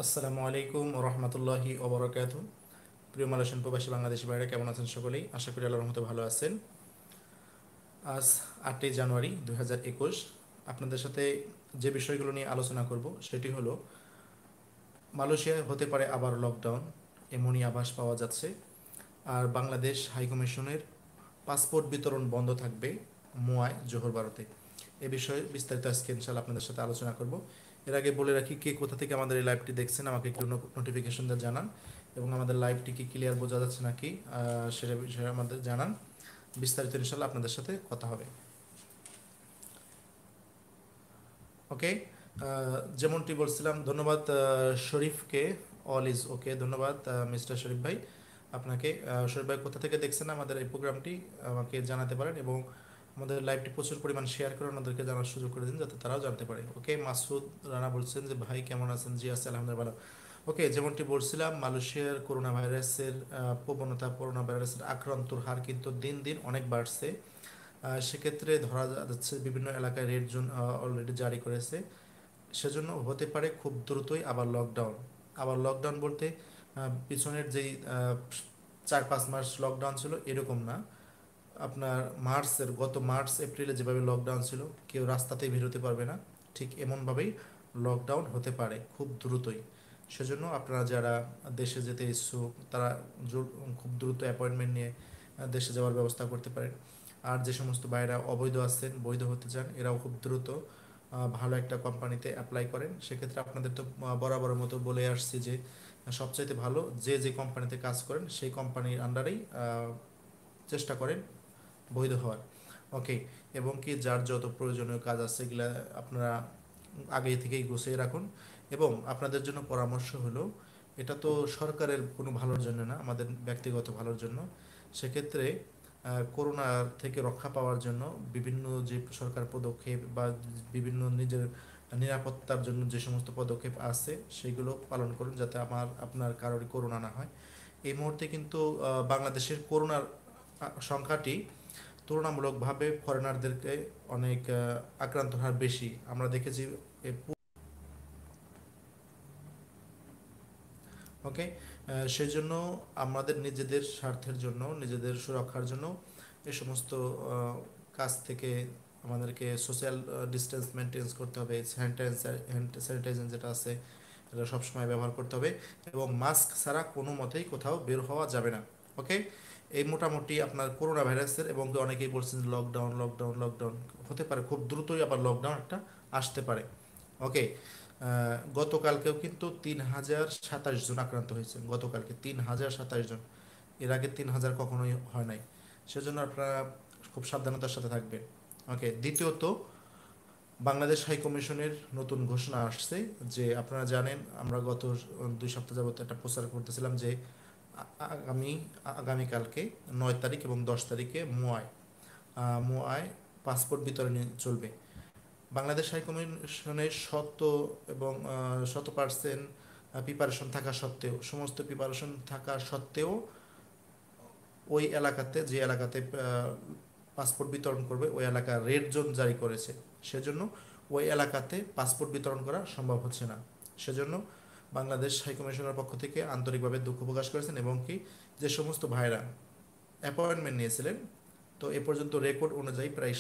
আসসালামু আলাইকুম রহমতুল্লাহি ওবরাকাতু। প্রিয় মালয়েশিয়ান প্রবাসী বাংলাদেশি ভাইরা কেমন আছেন? সকলেই আশা করি আল্লাহর রহমতে ভালো আছেন। আজ 8ই জানুয়ারি 2021। আপনাদের সাথে যে বিষয়গুলো নিয়ে আলোচনা করব সেটি হলো মালয়েশিয়ায় হতে পারে আবার লকডাউন, এমনই আভাস পাওয়া যাচ্ছে। আর বাংলাদেশ হাইকমিশনের পাসপোর্ট বিতরণ বন্ধ থাকবে মুয়ায় জোহর বারোতে। এ বিষয়ে বিস্তারিত আজকে ইনশাআল্লাহ আপনাদের সাথে আলোচনা করব। এর আগে বলে রাখি, কে কোথা থেকে আমাদের এই লাইভটি দেখছেন আমাকে একটু নোটিফিকেশন দিয়ে জানান, এবং আমাদের লাইভটি কি ক্লিয়ার বোঝা যাচ্ছে নাকি সেটা বিষয়ে আমাদের জানান। বিস্তারিত ইনশাআল্লাহ আপনাদের সাথে কথা হবে। ওকে, যেমনটি বলছিলাম, ধন্যবাদ শরীফকে। অল ইজ ওকে, ধন্যবাদ মিস্টার শরীফ ভাই আপনাকে। শরীফ ভাই কোথা থেকে দেখছেন আমাদের এই প্রোগ্রামটি আমাকে জানাতে পারেন, এবং আমাদের লাইভটি প্রচুর পরিমাণ শেয়ার করে ওনাদেরকে জানার সুযোগ করে দিন যাতে তারাও জানতে পারে। ওকে, মাসুদ রানা বলছেন যে ভাই কেমন আছেন? জি আছে আলহামদুলিল্লাহ ভালো। ওকে, যেমনটি বলছিলাম, মালয়েশিয়ার করোনা ভাইরাসের প্রবণতা, করোনা ভাইরাসের আক্রান্তর হার কিন্তু দিন দিন অনেক বাড়ছে। সেক্ষেত্রে ধরা যাচ্ছে বিভিন্ন এলাকায় রেড জোন অলরেডি জারি করেছে। সেজন্য হতে পারে খুব দ্রুতই আবার লকডাউন। আবার লকডাউন বলতে পিছনের যেই 4-5 মাস লকডাউন ছিল এরকম না। আপনার গত মার্চ এপ্রিলে যেভাবে লকডাউন ছিল, কেউ রাস্তাতেই বেরোতে পারবে না, ঠিক এমনভাবেই লকডাউন হতে পারে খুব দ্রুতই। সেজন্য আপনারা যারা দেশে যেতে ইচ্ছুক তারা খুব দ্রুত অ্যাপয়েন্টমেন্ট নিয়ে দেশে যাওয়ার ব্যবস্থা করতে পারেন। আর যে সমস্ত ভাইরা অবৈধ আছেন, বৈধ হতে চান, এরাও খুব দ্রুত ভালো একটা কোম্পানিতে অ্যাপ্লাই করেন। সেক্ষেত্রে আপনাদের তো বরাবরের মতো বলে আসছি যে সবচাইতে ভালো যে যে কোম্পানিতে কাজ করেন সেই কোম্পানির আন্ডারেই চেষ্টা করেন বৈধ হওয়ার। ওকে, এবং কি যার যত প্রয়োজনীয় কাজ আছে এগুলা আপনারা আগে থেকেই গুছিয়ে রাখুন। এবং আপনাদের জন্য পরামর্শ হলো, এটা তো সরকারের কোনো ভালোর জন্য না, আমাদের ব্যক্তিগত ভালোর জন্য। সেক্ষেত্রে করোনা থেকে রক্ষা পাওয়ার জন্য বিভিন্ন যে সরকার পদক্ষেপ বা বিভিন্ন নিজের নিরাপত্তার জন্য যে সমস্ত পদক্ষেপ আছে সেগুলো পালন করুন যাতে আপনার কারোরই করোনা না হয়। এই মুহূর্তে কিন্তু বাংলাদেশের করোনার সংখ্যাটি তুলনামূলকভাবে ফরেনারদেরকে অনেক আক্রান্ত হার বেশি আমরা দেখেছি। ওকে, সেই জন্য আমাদের নিজেদের স্বার্থের জন্য, নিজেদের সুরক্ষার জন্য এই সমস্ত কাজ থেকে আমাদেরকে সোশ্যাল ডিস্টেন্স মেনটেন্স করতে হবে। স্যানিটাইজার যেটা আছে এটা সবসময় ব্যবহার করতে হবে, এবং মাস্ক ছাড়া কোনো মতেই কোথাও বের হওয়া যাবে না। ওকে, এই মোটামুটি আপনার করোনা ভাইরাসের, এবং অনেকেই বলছেন লকডাউন লকডাউন লকডাউন হতে পারে খুব দ্রুতই আবার লকডাউন একটা আসতে পারে। ওকে, গতকালকেও কিন্তু 3027 জন আক্রান্ত হয়েছে, গতকালকে 3027 জন। এর আগে 3000 কখনোই হয় নাই। সেজন্য আপনারা খুব সাবধানতার সাথে থাকবেন। ওকে, দ্বিতীয়ত, বাংলাদেশ হাই কমিশনের নতুন ঘোষণা আসছে যে আপনারা জানেন আমরা গত 2 সপ্তাহ যাবত একটা প্রচার করতেছিলাম যে আগামী আগামীকালকে 9 তারিখ এবং 10 তারিখে মুয়ায় পাসপোর্ট বিতরণী চলবে। বাংলাদেশ হাই কমিশনের এবং 100% প্রিপারেশন থাকা সত্ত্বেও, সমস্ত প্রিপারেশন থাকা সত্ত্বেও ওই এলাকাতে, যে এলাকাতে পাসপোর্ট বিতরণ করবে ওই এলাকা রেড জোন জারি করেছে। সেজন্য ওই এলাকাতে পাসপোর্ট বিতরণ করা সম্ভব হচ্ছে না। সেজন্য বাংলাদেশ হাইকমিশনের পক্ষ থেকে আন্তরিকভাবে দুঃখ প্রকাশ করেছেন, এবং কি যে সমস্ত ভাইরা অ্যাপয়েন্টমেন্ট নিয়েছিলেন, তো এ পর্যন্ত রেকর্ড অনুযায়ী প্রায়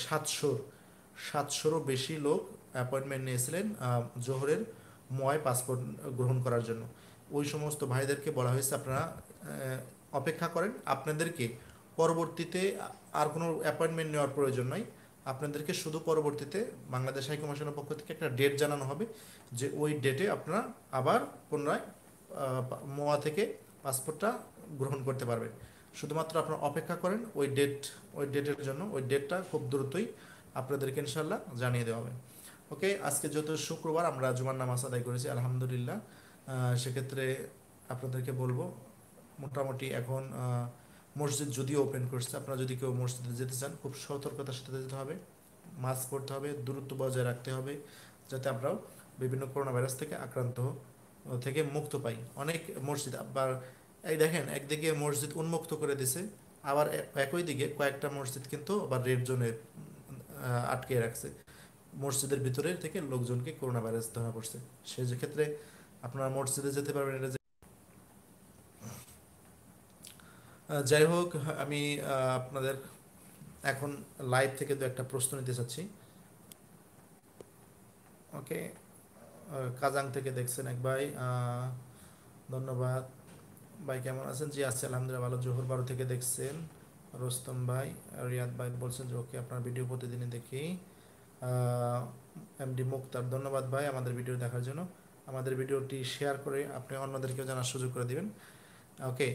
700রও বেশি লোক অ্যাপয়েন্টমেন্ট নিয়েছিলেন জোহরের মুয়ায় পাসপোর্ট গ্রহণ করার জন্য। ওই সমস্ত ভাইদেরকে বলা হয়েছে আপনারা অপেক্ষা করেন, আপনাদেরকে পরবর্তীতে আর কোনো অ্যাপয়েন্টমেন্ট নেওয়ার প্রয়োজন নাই। আপনাদেরকে শুধু পরবর্তীতে বাংলাদেশ হাইকমিশনের পক্ষ থেকে একটা ডেট জানানো হবে যে ওই ডেটে আপনারা আবার পুনরায় মোয়া থেকে পাসপোর্টটা গ্রহণ করতে পারবেন। শুধুমাত্র আপনারা অপেক্ষা করেন ওই ডেটের জন্য। ওই ডেটটা খুব দ্রুতই আপনাদেরকে ইনশাল্লাহ জানিয়ে দেওয়া হবে। ওকে, আজকে যেহেতু শুক্রবার আমরা জুমার নামাজ আদায় করেছি আলহামদুলিল্লাহ। সেক্ষেত্রে আপনাদেরকে বলবো, মোটামুটি এখন মসজিদ যদিও ওপেন করছে, আপনারা যদি কেউ মসজিদে যেতে চান খুব সতর্কতার সাথে যেতে হবে, মাস্ক পরতে হবে, দূরত্ব বজায় রাখতে হবে, যাতে আমরাও বিভিন্ন করোনা ভাইরাস থেকে থেকে মুক্ত পাই। অনেক মসজিদ আবার এই দেখেন, একদিকে মসজিদ উন্মুক্ত করে দিছে, আবার একই দিকে কয়েকটা মসজিদ কিন্তু আবার রেড জোনে আটকে রাখছে। মসজিদের ভিতরে থেকে লোকজনকে করোনা ভাইরাস ধরা পড়ছে। সেই ক্ষেত্রে আপনারা মসজিদে যেতে পারবেন এটা যাই হোক, আমি আপনাদের এখন লাইভ থেকে দু একটা প্রশ্ন নিতে চাচ্ছি। ওকে, কাজাং থেকে দেখছেন এক ভাই, ধন্যবাদ। ভাই কেমন আছেন? জি আছি আলহামদুলিল্লাহ ভালো। জোহর বারো থেকে দেখছেন রোস্তম ভাই। রিয়াদ ভাই বলছেন যে ওকে আপনার ভিডিও প্রতিদিনই দেখি। এমডি মুক্তার, ধন্যবাদ ভাই আমাদের ভিডিও দেখার জন্য। আমাদের ভিডিওটি শেয়ার করে আপনি অন্যদেরকেও জানার সুযোগ করে দিবেন। ওকে,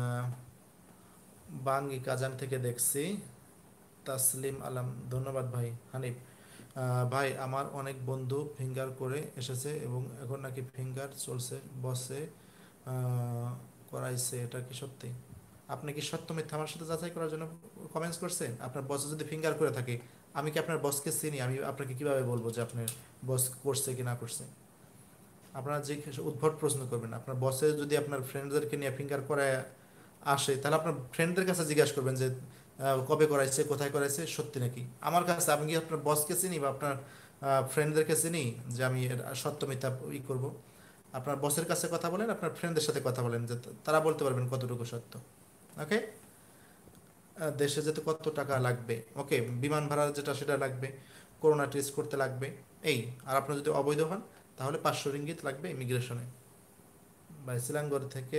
বাঙ্গি কাজান থেকে দেখছি। তাসলিম আলম, ধন্যবাদ ভাই। হানিফ, ভাই আমার অনেক বন্ধু ফিঙ্গার করে এসেছে এবং এখন নাকি ফিঙ্গার চলছে, বসে করাইছে, এটা কি সত্যি? আপনি কি সত্য মিথ্যা আমার সাথে যাচাই করার জন্য কমেন্টস করছেন? আপনার বসে যদি ফিঙ্গার করে থাকে, আমি কি আপনার বসকে চিনি? আমি আপনাকে কিভাবে বলবো যে আপনার বস করছে কি না করছে? আপনারা যে উদ্ভট প্রশ্ন করবেন, আপনার বসে যদি আপনার ফ্রেন্ডদেরকে নিয়ে ফিঙ্গার করে আসে, তাহলে আপনার ফ্রেন্ডদের কাছে জিজ্ঞাসা করবেন যে কবে করাইছে, কোথায় করাইছে, সত্যি নাকি। আমার কাছে আমি কি আপনার বসকে চিনি বা আপনার ফ্রেন্ডদেরকে চিনি যে আমি সত্য মিথ্যা করব? আপনার বসের কাছে কথা বলেন, আপনার ফ্রেন্ডদের সাথে কথা বলেন, যে তারা বলতে পারবেন কতটুকু সত্য। ওকে, দেশে যেতে কত টাকা লাগবে? ওকে, বিমান ভাড়া যেটা সেটা লাগবে, করোনা টেস্ট করতে লাগবে, এই। আর আপনার যদি অবৈধ হন তাহলে 500 রিঙ্গিত লাগবে ইমিগ্রেশনে। বাই সিলাঙ্গর থেকে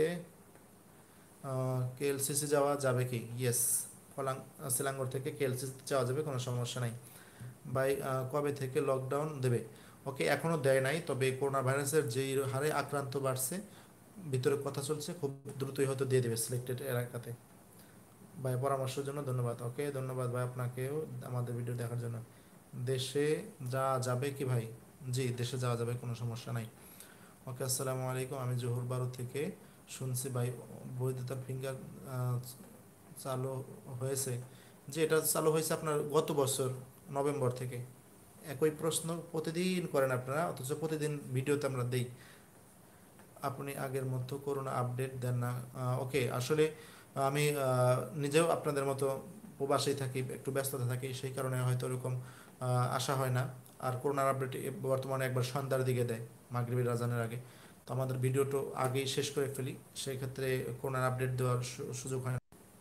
কেএলসিসি যাওয়া যাবে কি? ইয়েস, ফলাং সিলাঙ্গর থেকে কেএলসিসি যাওয়া যাবে, কোনো সমস্যা নাই। বাই কবে থেকে লকডাউন দেবে? ওকে, এখনও দেয় নাই, তবে করোনা ভাইরাসের যেই হারে আক্রান্ত বাড়ছে, ভিতরে কথা চলছে, খুব দ্রুতই হয়তো দিয়ে দেবে সিলেক্টেড এলাকাতে। ভাই পরামর্শের জন্য ধন্যবাদ। ওকে, ধন্যবাদ ভাই আপনাকেও আমাদের ভিডিও দেখার জন্য। দেশে যাওয়া যাবে কি ভাই? জি, দেশে যাওয়া যাবে, কোনো সমস্যা নাই। ওকে, আসসালামু আলাইকুম, আমি জোহর বারো থেকে শুনছি ভাই বৈধতার ফিঙ্গার চালু হয়েছে। যে এটা চালু হয়েছে আপনার গত বছর নভেম্বর থেকে। একই প্রশ্ন প্রতিদিন করেন আপনারা, অথচ প্রতিদিন ভিডিওতে আমরা দেই। আপনি আগের মতো করোনা আপডেট দেন না। ওকে, আসলে আমি নিজেও আপনাদের মতো প্রবাসেই থাকি, একটু ব্যস্ততা থাকি, সেই কারণে হয়তো ওরকম আসা হয় না। আর করোনার আপডেট বর্তমানে একবার সন্ধ্যার দিকে দেয়, মাগরিবের আজানের আগে। তো আমাদের ভিডিওটা আগেই শেষ করে ফেলি, সেই ক্ষেত্রে করোনার আপডেট দেওয়ার সুযোগ হয় না।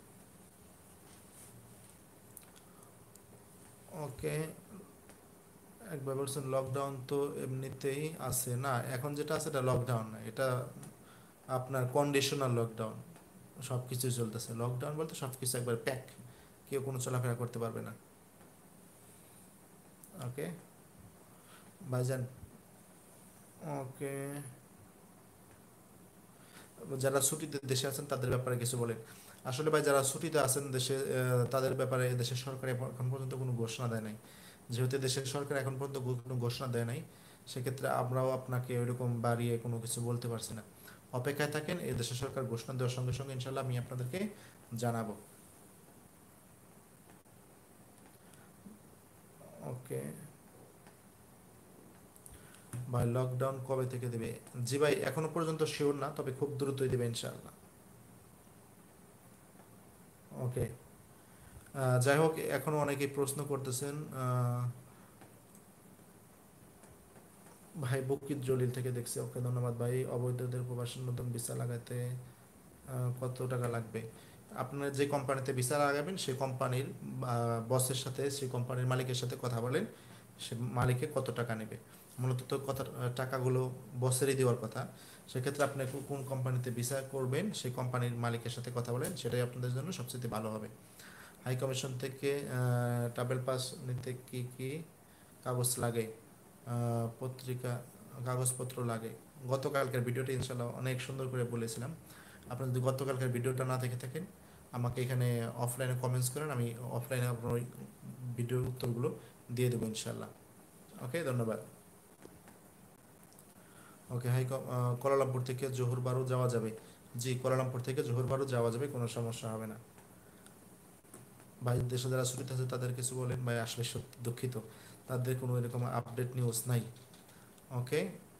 ওকে, একবার বলছেন লকডাউন তো এমনিতেই আছে না, এখন যেটা আছে এটা লকডাউন না, এটা আপনার কন্ডিশনাল লকডাউন। সব কিছুই চলতেছে, লকডাউন বলতে সব কিছু একবার প্যাক, কেউ কোনো চলাফেরা করতে পারবে না। ওকে ভাইজান। ওকে, যারা ছুটিতে দেশে আছেন তাদের ব্যাপারে কিছু বলেন। আসলে ভাই যারা ছুটিতে আছেন দেশে, তাদের ব্যাপারে দেশের সরকার এখন পর্যন্ত কোনো ঘোষণা দেয় নাই। যেহেতু দেশের সরকার এখন পর্যন্ত কোনো ঘোষণা দেয় নাই, সেক্ষেত্রে আমরাও আপনাকে ওইরকম বাড়িয়ে কোনো কিছু বলতে পারছি না। অপেক্ষায় থাকেন, এই দেশের সরকার ঘোষণা দেওয়ার সঙ্গে সঙ্গে ইনশাল্লাহ আমি আপনাদেরকে জানাবো। ওকে ভাই, লকডাউন কবে থেকে দেবে? জি ভাই, এখনো পর্যন্ত শিওর না, তবে খুব দ্রুতই দেবে ইনশাআল্লাহ। ওকে, যাই হোক, এখনো অনেকেই প্রশ্ন করতেছেন। ভাই বকির জলিল থেকে দেখছি, ওকে ধন্যবাদ ভাই। অবৈধদের প্রবাসীর নতুন ভিসা লাগাতে কত টাকা লাগবে? আপনার যে কোম্পানিতে ভিসা লাগাবেন সেই কোম্পানির বসের সাথে, সেই কোম্পানির মালিকের সাথে কথা বলেন, সে মালিকে কত টাকা নেবে। মূলত তো কত টাকাগুলো বসেরই দেওয়ার কথা। সেক্ষেত্রে আপনি কোন কোম্পানিতে ভিসা করবেন সেই কোম্পানির মালিকের সাথে কথা বলেন, সেটাই আপনাদের জন্য সবচেয়ে ভালো হবে। হাই কমিশন থেকে ট্রাভেল পাস নিতে কি কি কাগজ লাগে? পত্রিকা, কাগজপত্র লাগে। গতকালকের ভিডিওটি ইনশাল্লাহ অনেক সুন্দর করে বলেছিলাম। আপনি যদি গতকালকের ভিডিওটা না দেখে থাকেন, আমাকে এখানে অফলাইনে কমেন্টস করেন, আমি অফলাইনে আপনার ওই ভিডিওর উত্তরগুলো দিয়ে দেবো ইনশাল্লাহ। ওকে, ধন্যবাদ। ওকে, কোয়ালালামপুর থেকে জোহর বারো যাওয়া যাবে? জি, কোয়ালালামপুর থেকে জোহর বারো যাওয়া যাবে, কোনো সমস্যা হবে না। ভাই দেশে যারা ছুটিতে আছে তাদের কিছু বলেন। ভাই আসলে সত্যি দুঃখিত, তাদের কোনো এরকম আপডেট নিউজ নাই। ওকে,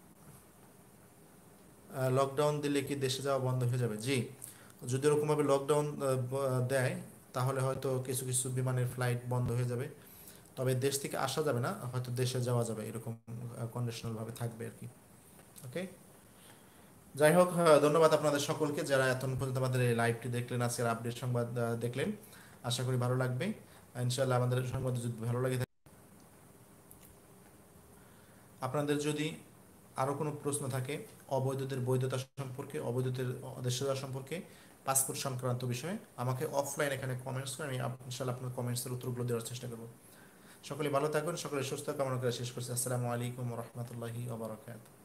লকডাউন দিলে কি দেশে যাওয়া বন্ধ হয়ে যাবে? জি, যদি ওরকমভাবে লকডাউন দেয়, তাহলে হয়তো কিছু কিছু বিমানের ফ্লাইট বন্ধ হয়ে যাবে, তবে দেশ থেকে আসা যাবে না, হয়তো দেশে যাওয়া যাবে, এরকম কন্ডিশনাল ভাবে থাকবে আর কি। ওকে, যাই হোক, ধন্যবাদ আপনাদের সকলকে যারা এতক্ষণ পর্যন্ত আমাদের এই লাইভটি দেখলেন, আজকের আপডেট সংবাদ দেখলেন। আশা করি ভালো লাগবে। ইনশাল্লাহ আমাদের সংবাদ যদি ভালো লাগে থাকে, আপনাদের যদি আরও কোনো প্রশ্ন থাকে অবৈধদের বৈধতা সম্পর্কে, অবৈধদের দেশে যাওয়া সম্পর্কে, পাসপোর্ট সংক্রান্ত বিষয়ে, আমাকে অফলাইন এখানে কমেন্টস করে, আমি ইনশাল্লাহ আপনার কমেন্টসের উত্তরগুলো দেওয়ার চেষ্টা করব। সকলে ভালো থাকুন, সকলে সুস্থ কামনা করে শেষ করছি। আসসালামু আলাইকুম রহমতুল্লাহি ওয়া বারাকাতুহু।